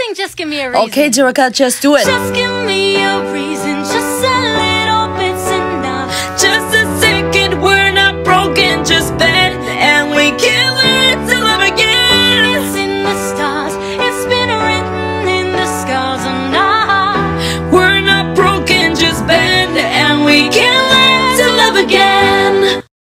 sing Just Give Me a Reason. Okay, Jerica, just do it. Just give me a reason.